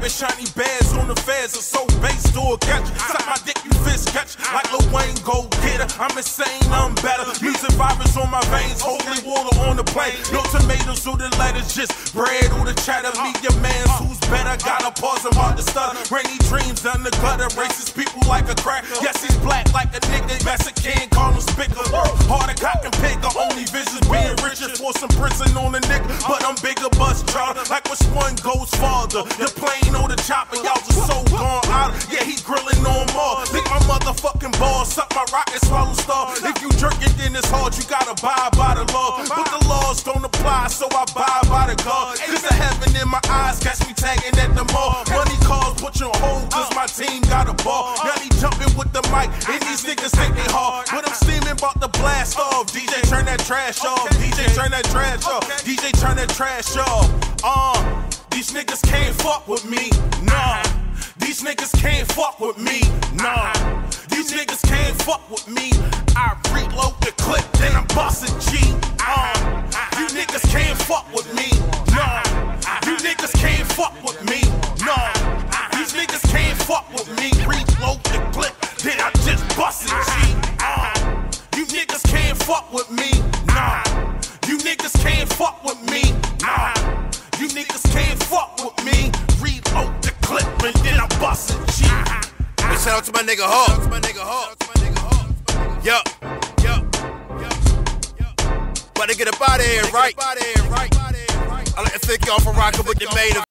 Rapping shiny bags on the feds, are so based to a catch. Suck my dick, you fist catch. Like Lil Wayne, go get her. I'm insane, I'm better. Music virus on my veins, holy water on the plane. No tomatoes or the letters, just bread or the chatter. Me, your man's who's better. Gotta pause, I'm about to stutter. Rainy dreams down the gutter, racist people like a crack. Yes, he's black like a nigga. Mexican, call him Spicker. Harder cock and picker, only vision being richer. For some prison on a nigga, but I'm bigger, bus charter. Like which one goes farther? The plane or the chopper, y'all just so gone out. Yeah, he grilling on more. Lick my motherfucking balls, suck my rock and swallow star. If you jerking, then it's hard, you gotta abide by the law. But the laws don't apply, so I abide by the God. Cause the heaven in my eyes, catch me tagging at the mall. Money calls, put you on hold, cause my team got a ball. Now he jumping with the mic, and these niggas think they hard. But I'm steaming about the blast off. DJ, turn that trash off. DJ, turn that trash off. DJ, turn that trash off. These niggas can't fuck with me, nah. These niggas can't fuck with me, nah. These niggas can't fuck with me. I reload the clip, then I'm bustin' G. You niggas can't fuck with me, nah. You niggas can't fuck with me, nah. These niggas can't fuck with me. Reload the clip, then I just bustin' G. You niggas can't fuck with me, nah. You niggas can't fuck with me, nah. You niggas can't fuck with me. Reload the clip and then I'm bustin' G. Hey, shout out to my nigga Hawk. Yo. About to get up out of here, right? I'd like to thank y'all for rocking with the main